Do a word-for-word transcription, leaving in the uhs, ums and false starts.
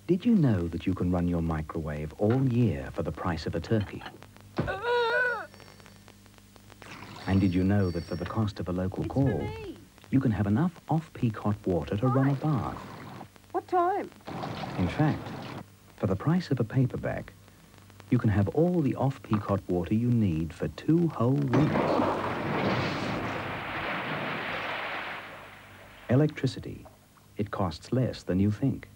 Did you know that you can run your microwave all year for the price of a turkey? And did you know that for the cost of a local It's call, for me. you can have enough off-peak hot water to run a bath? What time? In fact, for the price of a paperback, you can have all the off-peak hot water you need for two whole weeks. Electricity, it costs less than you think.